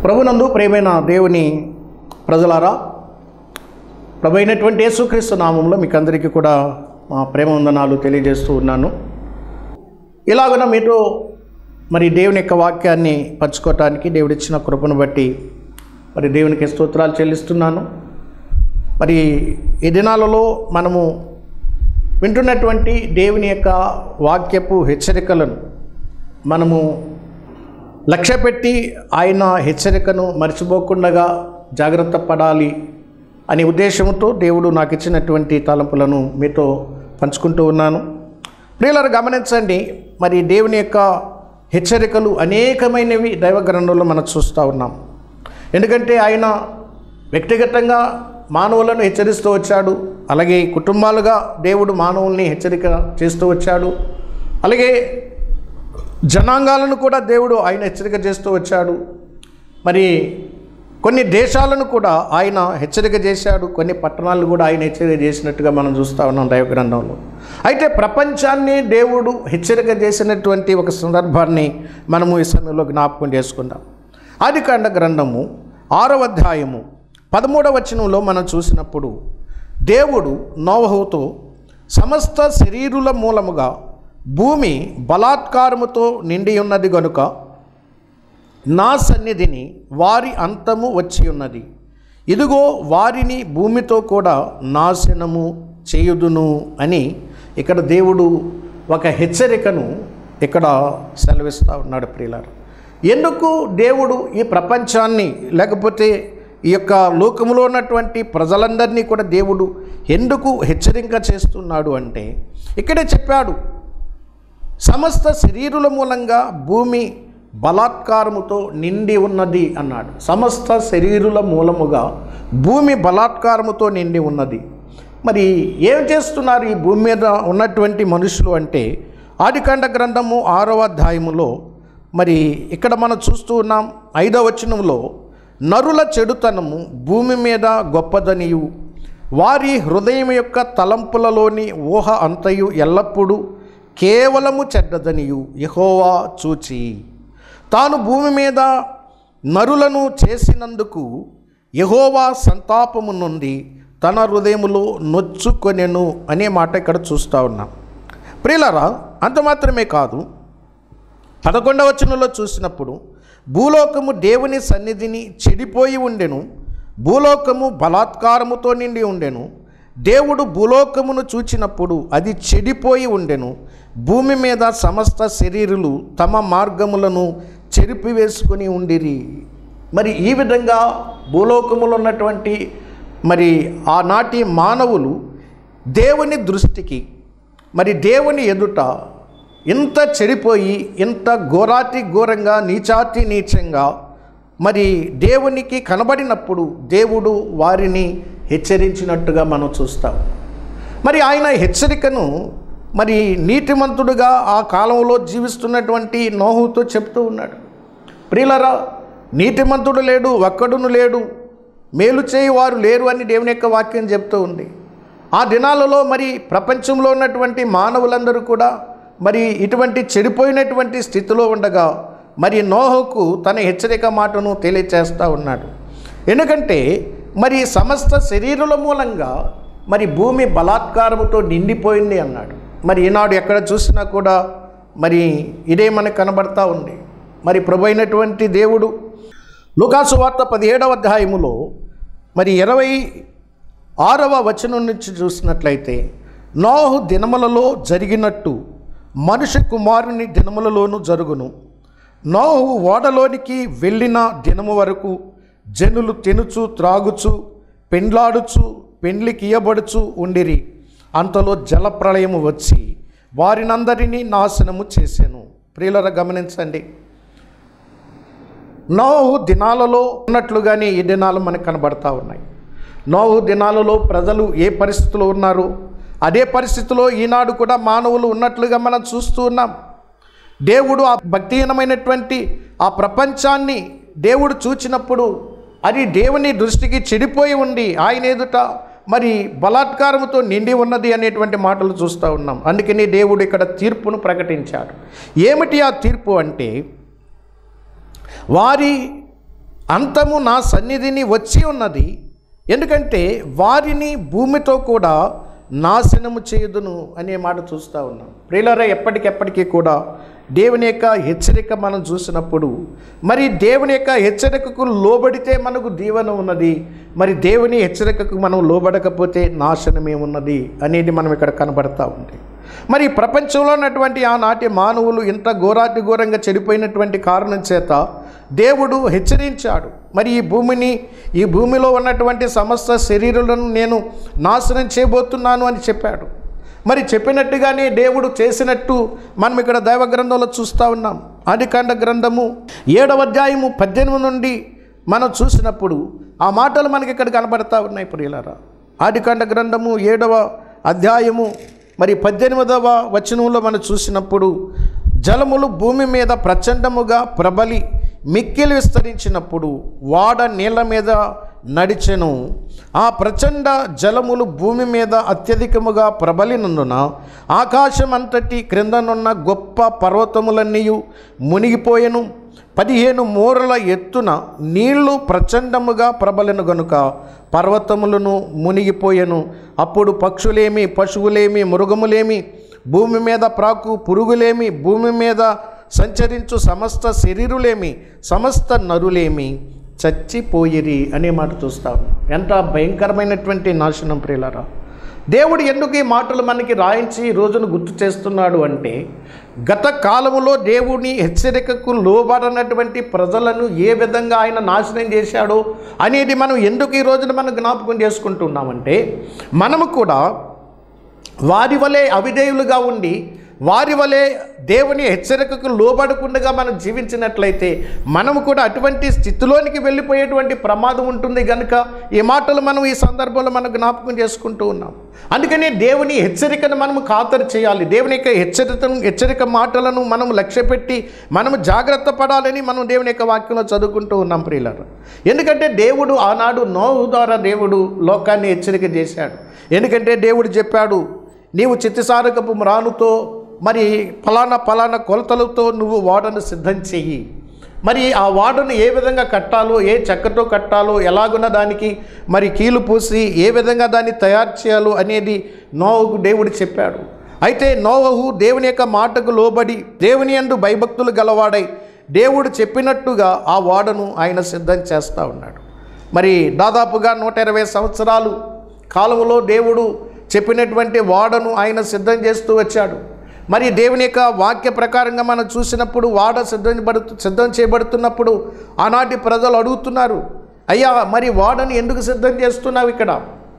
ప్రభునందు ప్రియమైన దేవుని ప్రజలారా, ప్రభు అయినటువంటి యేసుక్రీస్తు నామంలో మీకు అందరికీ కూడా మా ప్రేమ వందనాలు తెలియజేస్తూ ఉన్నాను. ఇలాగన మీతో మరి దేవుని యొక్క వాక్యాన్ని పంచుకోవటానికి దేవుడిచ్చిన కృపను బట్టి మరి దేవునికి స్తోత్రాలు చెల్లిస్తున్నాను. మరి ఈ దినాలలో మనము వింటున్నటువంటి దేవుని యొక్క వాక్యపు హెచ్చరికలను మనము లక్ష్య పెట్టి ఆయన హెచ్చరికను మర్చిపోకుండా జాగ్రత్త పడాలి అనే ఉద్దేశంతో దేవుడు నాకు ఇచ్చినటువంటి తలంపులను మీతో పంచుకుంటూ ఉన్నాను. ప్రియులారా, గమనించండి, మరి దేవుని యొక్క హెచ్చరికలు అనేకమైనవి దైవ గ్రంథంలో మనం చూస్తూ ఉన్నాం. ఎందుకంటే ఆయన వ్యక్తిగతంగా మానవులను హెచ్చరిస్తూ వచ్చాడు, అలాగే కుటుంబాలుగా దేవుడు మానవుల్ని హెచ్చరిక చేస్తూ వచ్చాడు, అలాగే జనాంగాలను కూడా దేవుడు ఆయన హెచ్చరిక చేస్తూ వచ్చాడు. మరి కొన్ని దేశాలను కూడా ఆయన హెచ్చరిక చేశాడు, కొన్ని పట్టణాలను కూడా ఆయన హెచ్చరిక చేసినట్టుగా మనం చూస్తూ ఉన్నాం దైవ గ్రంథంలో. అయితే ప్రపంచాన్ని దేవుడు హెచ్చరిక చేసినటువంటి ఒక సందర్భాన్ని మనము ఈ సమయంలో జ్ఞాపకం చేసుకుందాం. ఆదికాండ గ్రంథము 6వ అధ్యాయము 13వ వచనంలో మనం చూసినప్పుడు దేవుడు నోవహుతో సమస్త శరీరుల మూలముగా భూమి బలాత్కారముతో నిండి ఉన్నది గనుక నా సన్నిధిని వారి అంతము వచ్చి ఉన్నది, ఇదిగో వారిని భూమితో కూడా నాశనము చేయుదును అని ఇక్కడ దేవుడు ఒక హెచ్చరికను ఇక్కడ సెలవిస్తూ ఉన్నాడు. ప్రియులారా, ఎందుకు దేవుడు ఈ ప్రపంచాన్ని లేకపోతే ఈ యొక్క లోకములో ఉన్నటువంటి ప్రజలందరినీ కూడా దేవుడు ఎందుకు హెచ్చరిక చేస్తున్నాడు అంటే, ఇక్కడే చెప్పాడు, సమస్త శరీరుల మూలంగా భూమి బలాత్కారముతో నిండి ఉన్నది అన్నాడు. సమస్త శరీరుల మూలముగా భూమి బలాత్కారముతో నిండి ఉన్నది. మరి ఏం చేస్తున్నారు ఈ భూమి మీద ఉన్నటువంటి మనుషులు అంటే, ఆదికాండ గ్రంథము 6వ అధ్యాయములో మరి ఇక్కడ మనం చూస్తూ ఉన్నాం 5వ వచనంలో, నరుల చెడుతనము భూమి మీద గొప్పదనియు వారి హృదయం యొక్క తలంపులలోని ఊహ అంతయు ఎల్లప్పుడూ కేవలము చెడ్డదనియు యెహోవా చూచి తాను భూమి మీద నరులను చేసినందుకు యెహోవా సంతాపము నుండి తన హృదయములో నొచ్చుకొనెను అనే మాట ఇక్కడ చూస్తూ ఉన్నాం. ప్రియులారా, అంత మాత్రమే కాదు, 11వ వచనంలో చూసినప్పుడు భూలోకము దేవుని సన్నిధిని చెడిపోయి ఉండెను, భూలోకము బలాత్కారముతో నిండి ఉండెను, దేవుడు భూలోకమును చూచినప్పుడు అది చెడిపోయి ఉండెను, భూమి మీద సమస్త శరీరులు తమ మార్గములను చెరిపివేసుకొని ఉండిరి. మరి ఈ విధంగా భూలోకములో ఉన్నటువంటి మరి ఆనాటి మానవులు దేవుని దృష్టికి మరి దేవుని ఎదుట ఇంత చెడిపోయి ఇంత ఘోరాతి ఘోరంగా నీచాతి నీచంగా మరి దేవునికి కనబడినప్పుడు దేవుడు వారిని హెచ్చరించినట్టుగా మనం చూస్తాం. మరి ఆయన హెచ్చరికను మరి నీతిమంతుడుగా ఆ కాలంలో జీవిస్తున్నటువంటి నోహుతో చెప్తూ ఉన్నాడు. ప్రియులారా, నీతిమంతుడు లేడు, ఒక్కడును లేడు, మేలు చేయి వారు లేరు అని దేవుని యొక్క వాక్యం చెప్తూ ఉంది. ఆ దినాలలో మరి ప్రపంచంలో ఉన్నటువంటి మానవులందరూ కూడా మరి ఇటువంటి చెడిపోయినటువంటి స్థితిలో ఉండగా మరి నోహుకు తన హెచ్చరిక మాటను తెలియచేస్తూ ఉన్నాడు. ఎందుకంటే మరి సమస్త శరీరుల మూలంగా మరి భూమి బలాత్కారముతో నిండిపోయింది అన్నాడు. మరి ఈనాడు ఎక్కడ చూసినా కూడా మరి ఇదే మనకు కనబడతా ఉంది. మరి ప్రభు అయినటువంటి దేవుడు లూకాసు వార్త 17వ అధ్యాయములో మరి 26వ వచనం నుంచి చూసినట్లయితే, నోహు దినములలో జరిగినట్టు మనుష్య కుమారుని దినములలోనూ జరుగును. నోహు ఓడలోనికి వెళ్ళిన దినము వరకు జనులు తినుచు త్రాగుచు పెండ్లాడుచు పెండ్లికియబడుచు ఉండిరి. అంతలో జలప్రళయము వచ్చి వారినందరినీ నాశనము చేసెను. ప్రియులారా, గమనించండి, నోహు దినాలలో ఉన్నట్లుగానే ఈ దినాలు మనకు కనబడతా ఉన్నాయి. నోహు దినాలలో ప్రజలు ఏ పరిస్థితిలో ఉన్నారో అదే పరిస్థితిలో ఈనాడు కూడా మానవులు ఉన్నట్లుగా మనం చూస్తూ ఉన్నాం. దేవుడు ఆ భక్తిహీనమైనటువంటి ఆ ప్రపంచాన్ని దేవుడు చూచినప్పుడు అది దేవుని దృష్టికి చెడిపోయి ఉండి ఆయన ఎదుట మరి బలాత్కారముతో నిండి ఉన్నది అనేటువంటి మాటలు చూస్తూ ఉన్నాం. అందుకని దేవుడు ఇక్కడ తీర్పును ప్రకటించాడు. ఏమిటి ఆ తీర్పు అంటే, వారి అంతము నా సన్నిధిని వచ్చి ఉన్నది, ఎందుకంటే వారిని భూమితో కూడా నాశనము చేయుదును అనే మాట చూస్తూ ఉన్నాం. ప్రియులారా, ఎప్పటికెప్పటికీ కూడా దేవుని యొక్క హెచ్చరిక మనం చూసినప్పుడు, మరి దేవుని యొక్క హెచ్చరికకు లోబడితే మనకు దీవెన ఉన్నది, మరి దేవుని హెచ్చరికకు మనం లోబడకపోతే నాశనమే ఉన్నది అనేది మనం ఇక్కడ కనబడతా ఉంది. మరి ప్రపంచంలో ఉన్నటువంటి ఆనాటి మానవులు ఇంత ఘోరాతి ఘోరంగా చెడిపోయినటువంటి కారణం చేత దేవుడు హెచ్చరించాడు. మరి ఈ భూమిలో ఉన్నటువంటి సమస్త శరీరులను నేను నాశనం చేయబోతున్నాను అని చెప్పాడు. మరి చెప్పినట్టుగానే దేవుడు చేసినట్టు మనం ఇక్కడ దైవ గ్రంథంలో చూస్తూ ఉన్నాం. ఆదికాండ గ్రంథము 7వ అధ్యాయము 18 నుండి మనం చూసినప్పుడు ఆ మాటలు మనకి ఇక్కడ కనబడతా ఉన్నాయి. ప్రియులారా, ఆదికాండ గ్రంథము 7వ అధ్యాయము మరి 18వ వచనంలో మనం చూసినప్పుడు, జలములు భూమి మీద ప్రచండముగా ప్రబలి మిక్కిలి విస్తరించినప్పుడు వాడ నీళ్ళ మీద నడిచెను. ఆ ప్రచండ జలములు భూమి మీద అత్యధికముగా ప్రబలినందున ఆకాశం అంతటి క్రిందనున్న గొప్ప పర్వతములన్నీ మునిగిపోయెను. 15 మూరల ఎత్తున నీళ్లు ప్రచండముగా ప్రబలెను గనుక పర్వతములను మునిగిపోయెను. అప్పుడు పక్షులేమి, పశువులేమి, మృగములేమి, భూమి మీద ప్రాకు పురుగులేమి, భూమి మీద సంచరించు సమస్త శరీరులేమి, సమస్త నరులేమి చచ్చిపోయిరి అనే మాట చూస్తాం. ఎంత భయంకరమైనటువంటి నాశనం ప్రియులారా! దేవుడు ఎందుకు ఈ మాటలు మనకి రాయించి ఈ రోజును గుర్తు చేస్తున్నాడు అంటే, గత కాలంలో దేవుని హెచ్చరికకు లోబడినటువంటి ప్రజలను ఏ విధంగా ఆయన నాశనం చేశాడో అనేది మనం ఎందుకు ఈ రోజున మనం జ్ఞాపకం చేసుకుంటున్నామంటే, మనము కూడా వారి వలె అవిధేయులుగా ఉండి వారి వలె దేవుని హెచ్చరికకు లోబడకుండా మనం జీవించినట్లయితే మనము కూడా అటువంటి స్థితిలోనికి వెళ్ళిపోయేటువంటి ప్రమాదం ఉంటుంది. కనుక ఈ మాటలు మనం ఈ సందర్భంలో మనం జ్ఞాపకం చేసుకుంటూ ఉన్నాం. అందుకని దేవుని హెచ్చరికను మనము ఖాతరు చేయాలి. దేవుని యొక్క హెచ్చరిక మాటలను మనం లక్ష్యపెట్టి మనము జాగ్రత్త పడాలని మనం దేవుని యొక్క వాక్యంలో చదువుకుంటూ ఉన్నాం ప్రియులారా. ఎందుకంటే దేవుడు ఆనాడు నోహు ద్వారా దేవుడు లోకాన్ని హెచ్చరిక చేశాడు. ఎందుకంటే దేవుడు చెప్పాడు, నీవు చిత్తిసారకపు మ్రానుతో మరి ఫలానా కొలతలతో నువ్వు ఓడను సిద్ధం చెయ్యి. మరి ఆ ఓడను ఏ విధంగా కట్టాలో, ఏ చెక్కతో కట్టాలో, ఎలాగున్న దానికి మరి కీలు పూసి ఏ విధంగా దాన్ని తయారు చేయాలో అనేది నోవహుకు దేవుడు చెప్పాడు. అయితే నోవహు దేవుని యొక్క మాటకు లోబడి దేవుని యందు భయభక్తులు గలవాడై దేవుడు చెప్పినట్టుగా ఆ ఓడను ఆయన సిద్ధం చేస్తూ ఉన్నాడు. మరి దాదాపుగా 120 సంవత్సరాలు కాలంలో దేవుడు చెప్పినటువంటి ఓడను ఆయన సిద్ధం చేస్తూ వచ్చాడు. మరి దేవుని యొక్క వాక్య ప్రకారంగా మనం చూసినప్పుడు ఓడ సిద్ధం చేయబడుతున్నప్పుడు ఆనాటి ప్రజలు అడుగుతున్నారు, అయ్యా మరి ఓడను ఎందుకు సిద్ధం చేస్తున్నావు? ఇక్కడ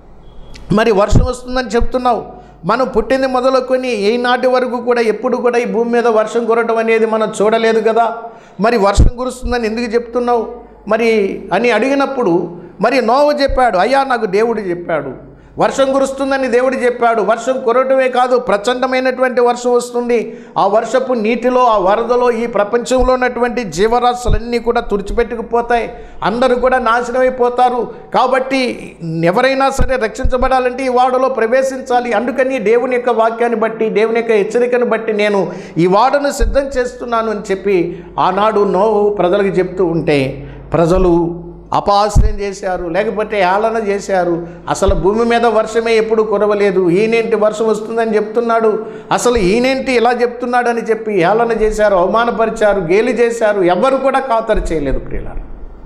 మరి వర్షం వస్తుందని చెప్తున్నావు. మనం పుట్టింది మొదలుకొని ఈనాటి వరకు కూడా ఎప్పుడు కూడా ఈ భూమి మీద వర్షం కురవడం అనేది మనం చూడలేదు కదా, మరి వర్షం కురుస్తుందని ఎందుకు చెప్తున్నావు మరి అని అడిగినప్పుడు మరి నోవహు చెప్పాడు, అయ్యా నాకు దేవుడు చెప్పాడు, వర్షం కురుస్తుందని దేవుడు చెప్పాడు. వర్షం కురవటమే కాదు, ప్రచండమైనటువంటి వర్షం వస్తుంది. ఆ వర్షపు నీటిలో, ఆ వరదలో ఈ ప్రపంచంలో ఉన్నటువంటి జీవరాశులన్నీ కూడా తుడిచిపెట్టుకుపోతాయి, అందరూ కూడా నాశనం అయిపోతారు. కాబట్టి ఎవరైనా సరే రక్షించబడాలంటే ఈ ఓడలో ప్రవేశించాలి. అందుకని దేవుని యొక్క వాక్యాన్ని బట్టి, దేవుని యొక్క హెచ్చరికను బట్టి నేను ఈ ఓడను సిద్ధం చేస్తున్నాను అని చెప్పి ఆనాడు నోవహు ప్రజలకు చెప్తూ ఉంటే ప్రజలు అపహాస్యం చేశారు, లేకపోతే ఏళన చేశారు. అసలు భూమి మీద వర్షమే ఎప్పుడు కురవలేదు, ఈయనేంటి వర్షం వస్తుందని చెప్తున్నాడు, అసలు ఈయనేంటి ఇలా చెప్తున్నాడు అని చెప్పి ఏళన చేశారు, అవమానపరిచారు, గేలి చేశారు. ఎవరు కూడా ఖాతరు చేయలేదు ప్రియులారా.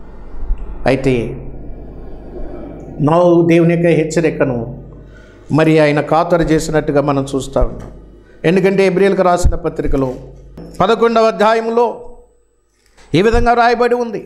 అయితే నోవహు దేవుని యొక్క హెచ్చరికను మరి ఆయన ఖాతరు చేసినట్టుగా మనం చూస్తూ ఉన్నాం. ఎందుకంటే హెబ్రీయులకు రాసిన పత్రికలో 11వ అధ్యాయంలో ఈ విధంగా రాయబడి ఉంది.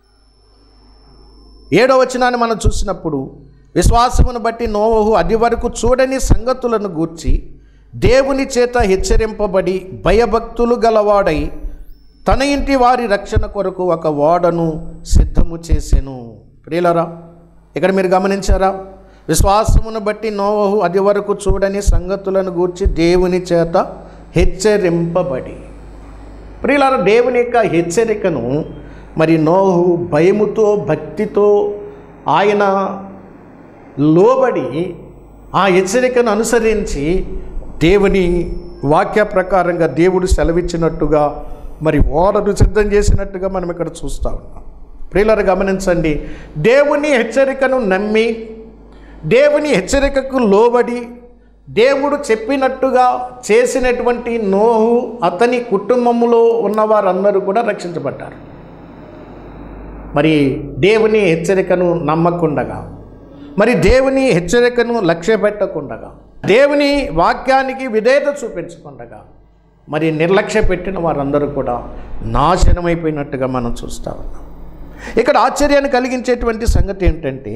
7వ వచనాన్ని మనం చూసినప్పుడు, విశ్వాసమును బట్టి నోవహు అది వరకు చూడని సంగతులను గూర్చి దేవుని చేత హెచ్చరింపబడి భయభక్తులు గలవాడై తన ఇంటి వారి రక్షణ కొరకు ఒక ఓడను సిద్ధము చేసెను. ప్రియులారా, ఇక్కడ మీరు గమనించారా? విశ్వాసమును బట్టి నోవహు అది వరకు చూడని సంగతులను గూర్చి దేవుని చేత హెచ్చరింపబడి. ప్రియులారా, దేవుని యొక్క హెచ్చరికను మరి నోవహు భయముతో భక్తితో ఆయన లోబడి ఆ హెచ్చరికను అనుసరించి దేవుని వాక్య ప్రకారంగా దేవుడు సెలవిచ్చినట్టుగా మరి ఓడను సిద్ధం చేసినట్టుగా మనం ఇక్కడ చూస్తూ ఉన్నాం. ప్రియులారా గమనించండి, దేవుని హెచ్చరికను నమ్మి దేవుని హెచ్చరికకు లోబడి దేవుడు చెప్పినట్టుగా చేసినటువంటి నోహు అతని కుటుంబంలో ఉన్న వారందరూ కూడా రక్షించబడ్డారు. మరి దేవుని హెచ్చరికను నమ్మకుండగా, మరి దేవుని హెచ్చరికను లక్ష్య పెట్టకుండగా, దేవుని వాక్యానికి విధేయత చూపించకుండగా మరి నిర్లక్ష్య పెట్టిన వారందరూ కూడా నాశనమైపోయినట్టుగా మనం చూస్తూ ఉన్నాం. ఇక్కడ ఆశ్చర్యాన్ని కలిగించేటువంటి సంగతి ఏంటంటే,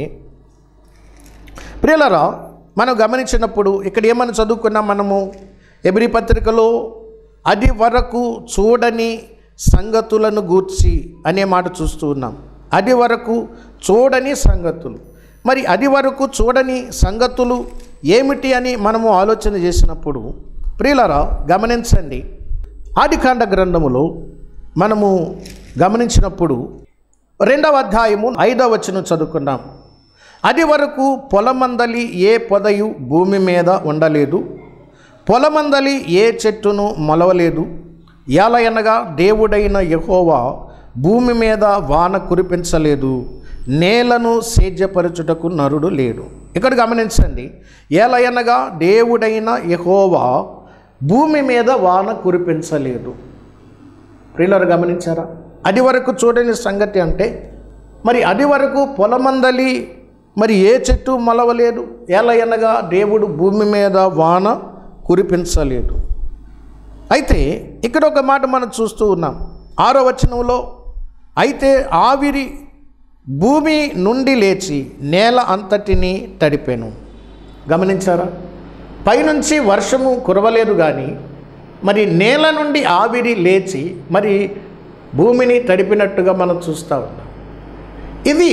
ప్రియులారా మనం గమనించినప్పుడు ఇక్కడ ఏమని చదువుకున్నాం మనము, హెబ్రీ పత్రికలో అది వరకు చూడని సంగతులను గూర్చి అనే మాట చూస్తూ ఉన్నాం. అది వరకు చూడని సంగతులు. మరి అది వరకు చూడని సంగతులు ఏమిటి అని మనము ఆలోచన చేసినప్పుడు ప్రియులారా గమనించండి, ఆదికాండ గ్రంథములో మనము గమనించినప్పుడు 2వ అధ్యాయము 5వ వచనం చదువుకున్నాం. అది వరకు పొలమందలి ఏ పొదయు భూమి మీద ఉండలేదు, పొలమందలి ఏ చెట్టును మొలవలేదు. ఎలయనగా దేవుడైన యెహోవా భూమి మీద వాన కురిపించలేదు, నేలను సేద్యపరచుటకు నరుడు లేడు. ఇక్కడ గమనించండి, ఎలయనగా దేవుడైన యెహోవా భూమి మీద వాన కురిపించలేదు. ప్రియులారా గమనించారా? అది వరకు చూడని సంగతి అంటే మరి అది వరకు పొలమందలి మరి ఏ చెట్టు మొలవలేదు, ఎలయనగా దేవుడు భూమి మీద వాన కురిపించలేదు. అయితే ఇక్కడ ఒక మాట మనం చూస్తూ ఉన్నాం 6వ వచనంలో, అయితే ఆవిరి భూమి నుండి లేచి నేల అంతటిని తడిపెను. గమనించారా? పైనుంచి వర్షము కురవలేదు కానీ మరి నేల నుండి ఆవిరి లేచి మరి భూమిని తడిపినట్టుగా మనం చూస్తూ ఉన్నాం. ఇది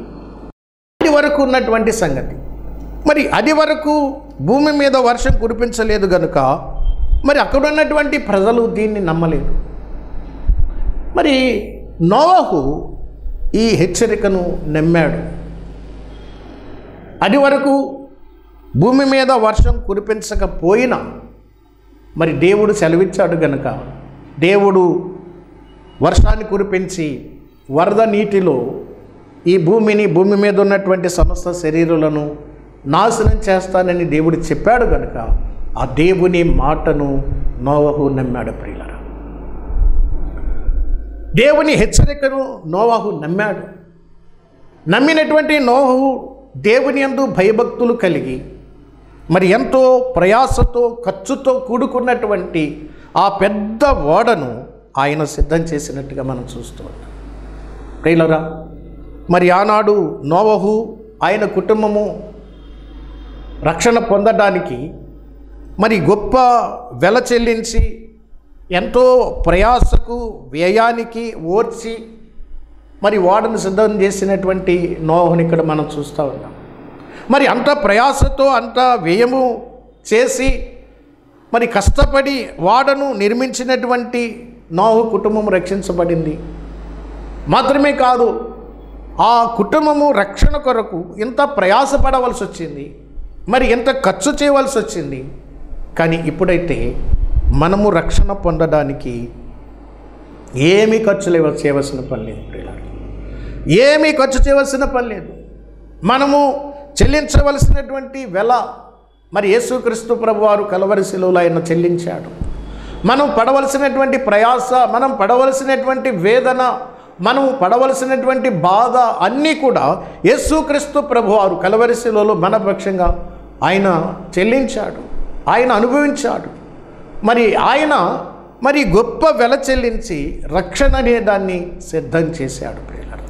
అది వరకు ఉన్నటువంటి సంగతి. మరి అది వరకు భూమి మీద వర్షం కురిపించలేదు కనుక మరి అక్కడ ఉన్నటువంటి ప్రజలు దీన్ని నమ్మలేదు. మరి నోవహు ఈ హెచ్చరికను నమ్మాడు. అది వరకు భూమి మీద వర్షం కురిపించకపోయినా మరి దేవుడు సెలవిచ్చాడు గనుక దేవుడు వర్షాన్ని కురిపించి వరద నీటిలో ఈ భూమి మీద ఉన్నటువంటి సమస్త శరీరాలను నాశనం చేస్తానని దేవుడు చెప్పాడు కనుక ఆ దేవుని మాటను నోవహు నమ్మాడు. ప్రియులారా, దేవుని హెచ్చరికను నోవహు నమ్మాడు. నమ్మినటువంటి నోవహు దేవుని యందు భయభక్తులు కలిగి మరి ఎంతో ప్రయాసతో ఖర్చుతో కూడుకున్నటువంటి ఆ పెద్ద ఓడను ఆయన సిద్ధం చేసినట్టుగా మనం చూస్తూ ఉన్నాం. ప్రియులారా, మరి ఆనాడు నోవహు ఆయన కుటుంబము రక్షణ పొందడానికి మరి గొప్ప వెల చెల్లించి ఎంతో ప్రయాసకు వ్యయానికి ఓర్చి మరి ఓడను సిద్ధం చేసినటువంటి నోవహుని ఇక్కడ మనం చూస్తూ ఉన్నాం. మరి అంత ప్రయాసతో అంత వ్యయము చేసి మరి కష్టపడి ఓడను నిర్మించినటువంటి నోవహు కుటుంబం రక్షించబడింది. మాత్రమే కాదు, ఆ కుటుంబము రక్షణ కొరకు ఎంత ప్రయాసపడవలసి వచ్చింది, మరి ఎంత ఖర్చు చేయవలసి వచ్చింది. కానీ ఇప్పుడైతే మనము రక్షణ పొందడానికి ఏమీ ఖర్చు చేయవలసిన పని లేదు. ఏమీ ఖర్చు చేయవలసిన పని లేదు. మనము చెల్లించవలసినటువంటి వెల మరి యేసుక్రీస్తు ప్రభువారు కల్వరి శిలువలో ఆయన చెల్లించాడు. మనం పడవలసినటువంటి ప్రయాస, మనం పడవలసినటువంటి వేదన, మనం పడవలసినటువంటి బాధ అన్నీ కూడా యేసుక్రీస్తు ప్రభువారు కల్వరి శిలువలో మన పక్షంగా ఆయన చెల్లించాడు, ఆయన అనుభవించాడు. మరి ఆయన మరి గొప్ప వెల చెల్లించి రక్షణ అనే దాన్ని సిద్ధం చేశాడు. ప్రియులారా,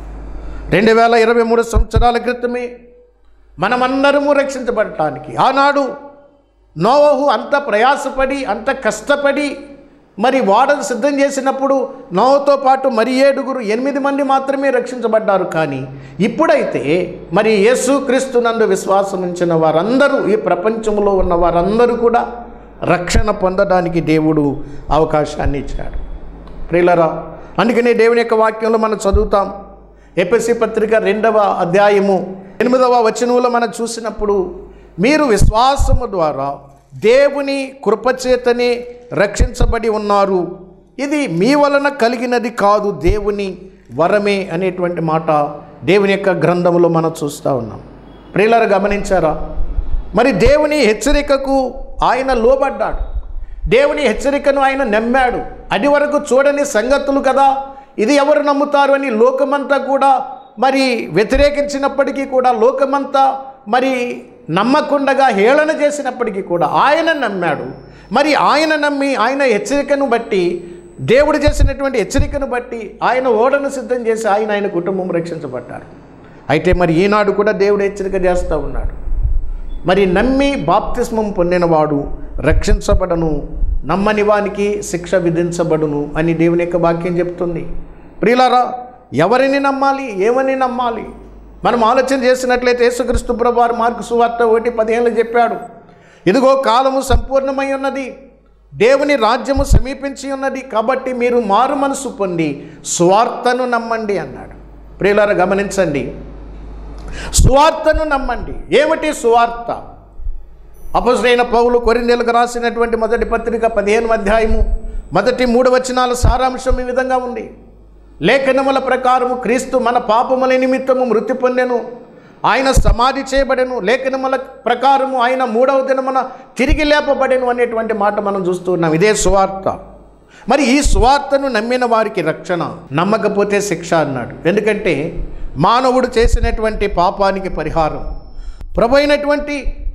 2023 సంవత్సరాల క్రితమే మనమందరము రక్షించబడటానికి ఆనాడు నోవహు అంత ప్రయాసపడి అంత కష్టపడి మరి ఓడను సిద్ధం చేసినప్పుడు నోవహుతో పాటు మరి 8 మంది మాత్రమే రక్షించబడ్డారు. కానీ ఇప్పుడైతే మరి యేసుక్రీస్తు నందు విశ్వాసం ఉంచిన వారందరూ, ఈ ప్రపంచంలో ఉన్న వారందరూ కూడా రక్షణ పొందడానికి దేవుడు అవకాశాన్ని ఇచ్చాడు. ప్రియులారా, అందుకనే దేవుని యొక్క వాక్యంలో మనం చదువుతాం. ఎఫెసీ పత్రిక 2వ అధ్యాయము 8వ వచనంలో మనం చూసినప్పుడు, మీరు విశ్వాసము ద్వారా దేవుని కృపచేతనే రక్షించబడి ఉన్నారు, ఇది మీ వలన కలిగినది కాదు, దేవుని వరమే అనేటువంటి మాట దేవుని యొక్క గ్రంథంలో మనం చూస్తూ ఉన్నాం. ప్రియులారా, గమనించారా? మరి దేవుని హెచ్చరికకు ఆయన లోబడ్డాడు. దేవుని హెచ్చరికను ఆయన నమ్మాడు. అది వరకు చూడని సంగతులు కదా, ఇది ఎవరు నమ్ముతారు అని లోకమంతా కూడా మరి వ్యతిరేకించినప్పటికీ కూడా, లోకమంతా మరి నమ్మకుండగా హేళన చేసినప్పటికీ కూడా ఆయన నమ్మాడు. మరి ఆయన నమ్మి ఆయన హెచ్చరికను బట్టి, దేవుడు చేసినటువంటి హెచ్చరికను బట్టి ఆయన ఓడను సిద్ధం చేసి ఆయన కుటుంబం రక్షించబడ్డారు. అయితే మరి ఈనాడు కూడా దేవుడు హెచ్చరిక చేస్తూ ఉన్నాడు. మరి నమ్మి బాప్తిస్మం పొందినవాడు రక్షించబడను, నమ్మని వానికి శిక్ష విధించబడును అని దేవుని యొక్క వాక్యం చెప్తుంది. ప్రియులారా, ఎవరిని నమ్మాలి, ఏమని నమ్మాలి? మనం ఆలోచన చేసినట్లయితే యేసుక్రీస్తు ప్రభువారు మార్కు సువార్త 1:15 చెప్పాడు, ఇదిగో కాలము సంపూర్ణమై ఉన్నది, దేవుని రాజ్యము సమీపించి ఉన్నది, కాబట్టి మీరు మారు మనసు పొంది సువార్తను నమ్మండి అన్నాడు. ప్రియులారా, గమనించండి, సువార్తను నమ్మండి. ఏమిటి సువార్త? అపొస్తలుడైన పౌలు కొరింథీయులకు రాసినటువంటి మొదటి పత్రిక 15వ అధ్యాయము మొదటి 3 వచనాల సారాంశం ఈ విధంగా ఉంది. లేఖనముల ప్రకారము క్రీస్తు మన పాపముల నిమిత్తము మృతి పొందెను, ఆయన సమాధి చేయబడెను, లేఖనముల ప్రకారము ఆయన 3వ దినమున తిరిగి లేపబడెను అనేటువంటి మాట మనం చూస్తూ ఉన్నాం. ఇదే సువార్త. మరి ఈ సువార్తను నమ్మిన వారికి రక్షణ, నమ్మకపోతే శిక్ష అన్నాడు. ఎందుకంటే మానవుడు చేసినటువంటి పాపానికి పరిహారం ప్రభు అయినటువంటి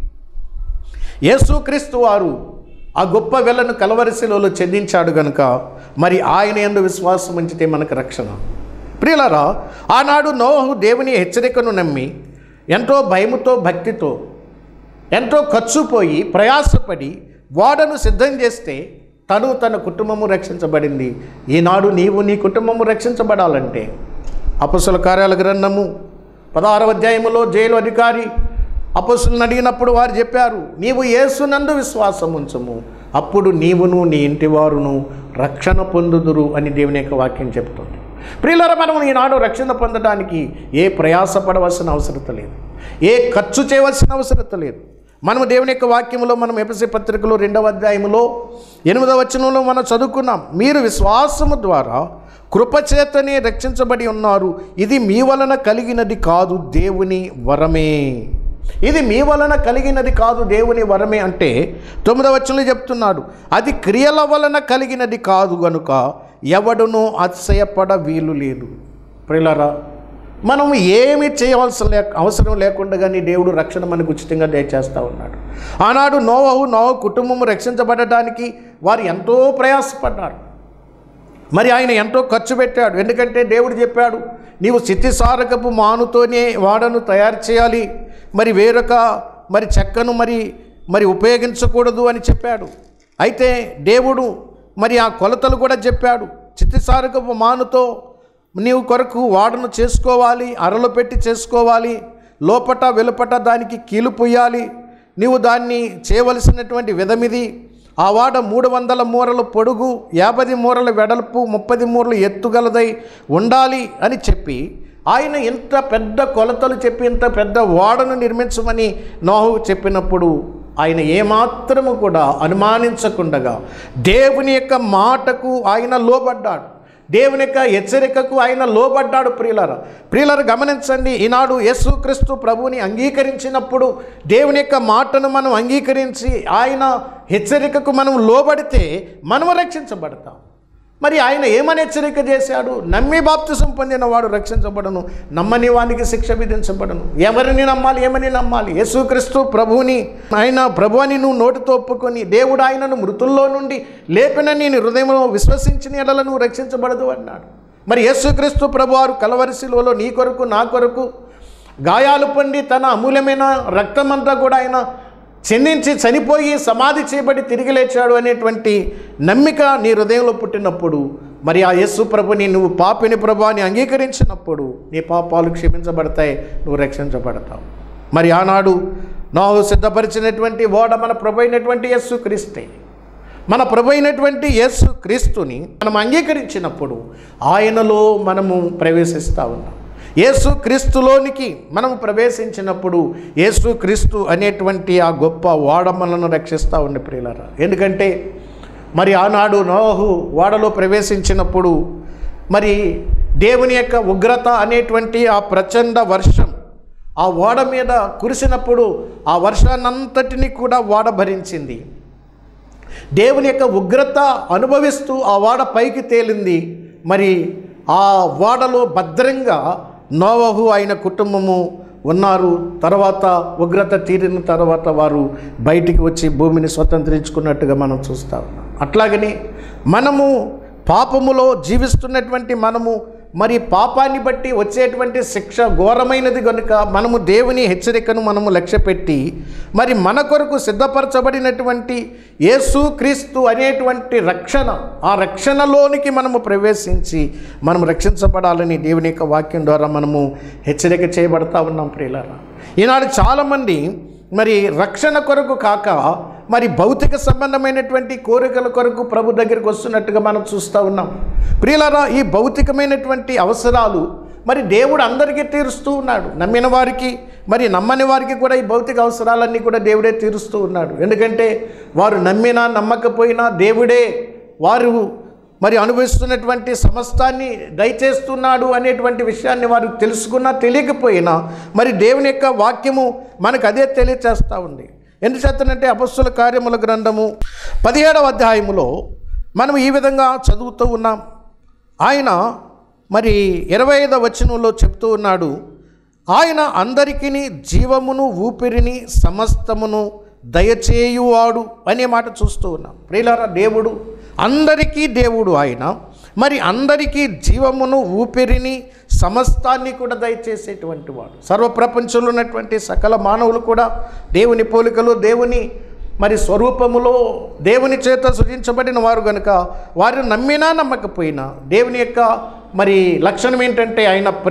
యేసుక్రీస్తు వారు ఆ గొప్ప వెలను కలవరి శిలువలో చెందించాడు గనుక మరి ఆయన యందు విశ్వాసం ఉంచితే మనకు రక్షణ. ప్రియులారా, ఆనాడు నోహు దేవుని హెచ్చరికను నమ్మి ఎంతో భయముతో భక్తితో ఎంతో ఖర్చుపోయి ప్రయాసపడి ఓడను సిద్ధం చేస్తే తన కుటుంబము రక్షించబడింది. ఈనాడు నీవు నీ కుటుంబము రక్షించబడాలంటే అపొస్తలుల కార్యాల గ్రంథము 16వ అధ్యాయములో జైలు అధికారి అపొస్తలులను అడిగినప్పుడు వారు చెప్పారు, నీవు యేసునందు విశ్వాసం ఉంచుము, అప్పుడు నీవును నీ ఇంటి వారును రక్షణ పొందుదురు అని దేవుని యొక్క వాక్యం చెప్తుంది. ప్రియులారా, మనం ఈనాడు రక్షణ పొందడానికి ఏ ప్రయాసపడవలసిన అవసరం లేదు, ఏ ఖర్చు చేయవలసిన అవసరం లేదు. మనము దేవుని యొక్క వాక్యంలో మనం ఎఫెసీ పత్రికలో 2వ అధ్యాయములో 8వ వచనంలో మనం చదువుకున్నాం, మీరు విశ్వాసము ద్వారా కృపచేతనే రక్షించబడి ఉన్నారు, ఇది మీ వలన కలిగినది కాదు, దేవుని వరమే. ఇది మీ వలన కలిగినది కాదు, దేవుని వరమే అంటే 9వ వచనంలో చెప్తున్నాడు, అది క్రియల వలన కలిగినది కాదు గనుక ఎవడునూ అతిశయపడ వీలు లేదు. ప్రియులారా, మనం ఏమి చేయవలసిన అవసరం లేకుండా కానీ దేవుడు రక్షణ మనకు ఉచితంగా దయచేస్తూ ఉన్నాడు. ఆనాడు నోవహు కుటుంబము రక్షించబడటానికి వారు ఎంతో ప్రయాసపడ్డారు. మరి ఆయన ఎంతో ఖర్చు పెట్టాడు. ఎందుకంటే దేవుడు చెప్పాడు, నీవు స్థితిసారకపు మానుతోనే వాడను తయారు చేయాలి, మరి వేరొక చెక్కను మరి ఉపయోగించకూడదు అని చెప్పాడు. అయితే దేవుడు మరి ఆ కొలతలు కూడా చెప్పాడు. స్థితిసారకపు మానుతో నీవు కొరకు వాడను చేసుకోవాలి, అరలు పెట్టి చేసుకోవాలి, లోపట వెలుపట దానికి కీలు పొయ్యాలి, నీవు దాన్ని చేయవలసినటువంటి విధమిది. ఆ వాడ 300 మూరల పొడుగు, 50 మూరల వెడల్పు, 30 మూరలు ఎత్తుగలదై ఉండాలి అని చెప్పి ఆయన ఇంత పెద్ద కొలతలు చెప్పి ఇంత పెద్ద ఓడను నిర్మించమని నోహు చెప్పినప్పుడు ఆయన ఏమాత్రము కూడా అనుమానించకుండగా దేవుని యొక్క మాటకు ఆయన లోబడ్డాడు, దేవుని యొక్క హెచ్చరికకు ఆయన లోబడ్డాడు. ప్రియులారా, గమనించండి, ఈనాడు యేసుక్రీస్తు ప్రభువుని అంగీకరించినప్పుడు దేవుని యొక్క మాటను మనం అంగీకరించి ఆయన హెచ్చరికకు మనం లోబడితే మనము రక్షించబడతాం. మరి ఆయన ఏమని హెచ్చరిక చేశాడు? నమ్మి బాప్తిసం పొందిన వాడు రక్షించబడను, నమ్మని వానికి శిక్ష విధించబడను. ఎవరిని నమ్మాలి, ఏమని నమ్మాలి? యేసుక్రీస్తు ప్రభువుని, ఆయన ప్రభువుని నువ్వు నోటితో ఒప్పుకొని దేవుడు ఆయనను మృతుల్లో నుండి లేపినని నీ హృదయంలో విశ్వసించిన ఎడల నువ్వు రక్షించబడదు అన్నాడు. మరి యేసుక్రీస్తు ప్రభువారు కలవరి శిలువలో నీ కొరకు నా కొరకు గాయాలు పొంది తన అమూల్యమైన రక్తమంతా కూడా ఆయన చెందించి చనిపోయి సమాధి చేయబడి తిరిగి లేచాడు అనేటువంటి నమ్మిక నీ హృదయంలో పుట్టినప్పుడు, మరి ఆ యేసు ప్రభుని నువ్వు పాపిని ప్రభుని అంగీకరించినప్పుడు నీ పాపాలు క్షమించబడతాయి, నువ్వు రక్షించబడతావు. మరి ఆనాడు నోహు సిద్ధపరిచినటువంటి ఓడ మన ప్రభు అయినటువంటి యేసుక్రీస్తే. మన ప్రభు అయినటువంటి యేసుక్రీస్తుని మనం అంగీకరించినప్పుడు ఆయనలో మనము ప్రవేశిస్తూ ఉన్నాం. యేసుక్రీస్తులోనికి మనం ప్రవేశించినప్పుడు యేసుక్రీస్తు అనేటువంటి ఆ గొప్ప ఓడ మనలను రక్షిస్తూ ఉంది. ప్రియులారా, ఎందుకంటే మరి ఆనాడు నోహు ఓడలో ప్రవేశించినప్పుడు మరి దేవుని యొక్క ఉగ్రత అనేటువంటి ఆ ప్రచండ వర్షం ఆ ఓడ మీద కురిసినప్పుడు ఆ వర్షాన్నంతటినీ కూడా ఓడ భరించింది. దేవుని యొక్క ఉగ్రత అనుభవిస్తూ ఆ ఓడ పైకి తేలింది. మరి ఆ ఓడలో భద్రంగా నోవహు ఆయన కుటుంబము ఉన్నారు. తర్వాత ఉగ్రత తీరిన తర్వాత వారు బయటికి వచ్చి భూమిని స్వతంత్రించుకున్నట్టుగా మనం చూస్తూ ఉన్నాం. అట్లాగని మనము పాపములో జీవిస్తున్నటువంటి మనము మరి పాపాన్ని బట్టి వచ్చేటువంటి శిక్ష ఘోరమైనది కనుక మనము దేవుని హెచ్చరికను మనము లక్ష్యపెట్టి మరి మన కొరకు సిద్ధపరచబడినటువంటి యేసు క్రీస్తు అనేటువంటి రక్షణ, ఆ రక్షణలోనికి మనము ప్రవేశించి మనం రక్షించబడాలని దేవుని యొక్క వాక్యం ద్వారా మనము హెచ్చరిక చేయబడతా ఉన్నాం. ప్రియులారా, ఈనాడు చాలామంది మరి రక్షణ కొరకు కాక మరి భౌతిక సంబంధమైనటువంటి కోరికల కొరకు ప్రభు దగ్గరికి వస్తున్నట్టుగా మనం చూస్తూ ఉన్నాం. ప్రియులారా, ఈ భౌతికమైనటువంటి అవసరాలు మరి దేవుడు అందరికీ తీరుస్తూ ఉన్నాడు. నమ్మిన వారికి మరి నమ్మని వారికి కూడా ఈ భౌతిక అవసరాలన్నీ కూడా దేవుడే తీరుస్తూ ఉన్నాడు. ఎందుకంటే వారు నమ్మినా నమ్మకపోయినా దేవుడే వారు మరి అనుభవిస్తున్నటువంటి సమస్తాన్ని దయచేస్తున్నాడు అనేటువంటి విషయాన్ని వారు తెలుసుకున్నా తెలియకపోయినా మరి దేవుని యొక్క వాక్యము మనకు అదే తెలియచేస్తూ ఉంది. ఎందుచేతనంటే అపొస్తలుల కార్యముల గ్రంథము 17వ అధ్యాయములో మనం ఈ విధంగా చదువుతూ ఉన్నాం. ఆయన మరి 25వ వచనంలో చెప్తూ ఉన్నాడు, ఆయన అందరికీ జీవమును ఊపిరిని సమస్తమును దయచేయువాడు అనే మాట చూస్తూ ఉన్నాం. ప్రియులారా, దేవుడు అందరికీ దేవుడు. ఆయన మరి అందరికీ జీవమును ఊపిరిని సమస్తాన్ని కూడా దయచేసేటువంటి వాడు. సర్వప్రపంచంలో ఉన్నటువంటి సకల మానవులు కూడా దేవుని పోలికలు, దేవుని మరి స్వరూపములో దేవుని చేత సృజించబడిన వారు కనుక వారు నమ్మినా నమ్మకపోయినా దేవుని యొక్క మరి లక్షణం ఏంటంటే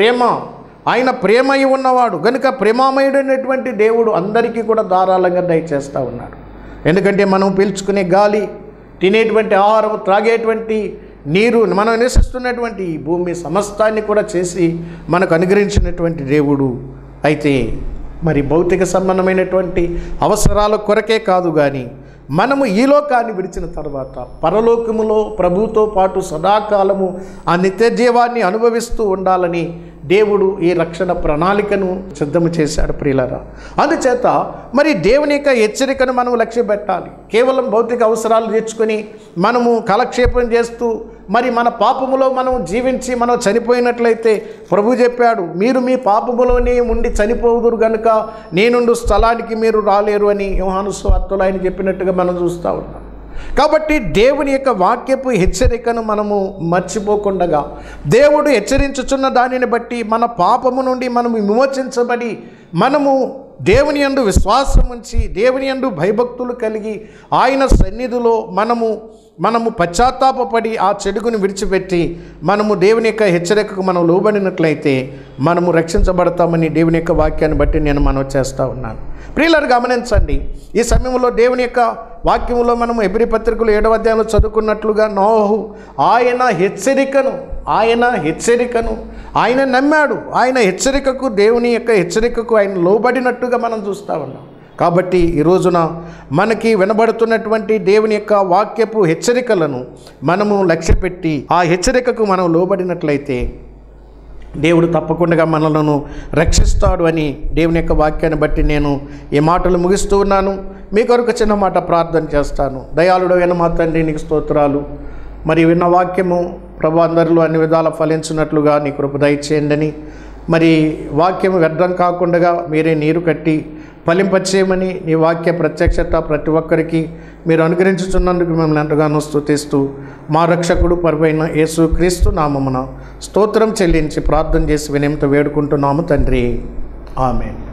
ఆయన ప్రేమయి ఉన్నవాడు కనుక ప్రేమామయుడైనటువంటి దేవుడు అందరికీ కూడా ధారాళంగా దయచేస్తూ ఉన్నాడు. ఎందుకంటే మనం పీల్చుకునే గాలి, తినేటువంటి ఆహారం, త్రాగేటువంటి నీరు, మనం నివసిస్తున్నటువంటి ఈ భూమి సమస్తాన్ని కూడా చేసి మనకు అనుగ్రహించినటువంటి దేవుడు. అయితే మరి భౌతిక సంబంధమైనటువంటి అవసరాల కొరకే కాదు కానీ మనము ఈ లోకాన్ని విడిచిన తర్వాత పరలోకములో ప్రభుతో పాటు సదాకాలము ఆ నిత్య జీవాన్ని అనుభవిస్తూ ఉండాలని దేవుడు ఈ రక్షణ ప్రణాళికను సిద్ధము చేశాడు. ప్రియులారా, అందుచేత మరి దేవుని యొక్క హెచ్చరికను మనం లక్ష్య పెట్టాలి. కేవలం భౌతిక అవసరాలు తీర్చుకొని మనము కాలక్షేపం చేస్తూ మరి మన పాపములో మనం జీవించి మనం చనిపోయినట్లయితే ప్రభు చెప్పాడు, మీరు మీ పాపములోనే ఉండి చనిపోదురు కనుక నేనుండు స్థలానికి మీరు రాలేరు అని యోహాను సువార్తలో ఆయన చెప్పినట్టుగా మనం చూస్తూ ఉన్నాం. కాబట్టి దేవుని యొక్క వాక్యపు హెచ్చరికను మనము మర్చిపోకుండా దేవుడు హెచ్చరించుచున్న దానిని బట్టి మన పాపము నుండి మనము విమోచించబడి మనము దేవుని యందు విశ్వాసం ఉంచి దేవుని యందు భయభక్తులు కలిగి ఆయన సన్నిధిలో మనము పశ్చాత్తాపపడి ఆ చెడుగును విడిచిపెట్టి మనము దేవుని యొక్క హెచ్చరికకు మనం లోబడినట్లయితే మనము రక్షించబడతామని దేవుని యొక్క వాక్యాన్ని బట్టి నేను మనవి చేస్తూ ఉన్నాను. ప్రియులారు, గమనించండి, ఈ సమయంలో దేవుని యొక్క వాక్యంలో మనము హెబ్రీ పత్రికలు 7వ అధ్యాయంలో చదువుకున్నట్లుగా నోహు ఆయన హెచ్చరికను ఆయన నమ్మాడు. ఆయన హెచ్చరికకు, దేవుని యొక్క హెచ్చరికకు ఆయన లోబడినట్టుగా మనం చూస్తూ ఉన్నాం. కాబట్టి ఈ రోజున మనకి వినబడుతున్నటువంటి దేవుని యొక్క వాక్యపు హెచ్చరికలను మనము లక్ష్యపెట్టి ఆ హెచ్చరికకు మనం లోబడినట్లయితే దేవుడు తప్పకుండా మనలను రక్షిస్తాడు అని దేవుని యొక్క వాక్యాన్ని బట్టి నేను ఈ మాటలు ముగిస్తూ ఉన్నాను. మీ కొరకు చిన్న మాట ప్రార్థన చేస్తాను. దయాళుడైన మా తండ్రి, నీకు స్తోత్రాలు. మరి విన్న వాక్యము ప్రభు అందరిలో అన్ని విధాల ఫలించినట్లుగా నీ కృప దయచేయండి. మరి వాక్యము వ్యర్థం కాకుండా మీరే నీరు కట్టి ఫలింపచేయమని నీ వాక్య ప్రత్యక్షత ప్రతి ఒక్కరికి మీరు అనుగ్రహించుతున్నందుకు మిమ్మల్ని ఎంతగానో స్తుతిస్తూ మా రక్షకుడు ప్రభువైన యేసు క్రీస్తు నామమున స్తోత్రం చెల్లించి ప్రార్థన చేసి వినయంతో వేడుకుంటున్నాము తండ్రి. ఆమేన్.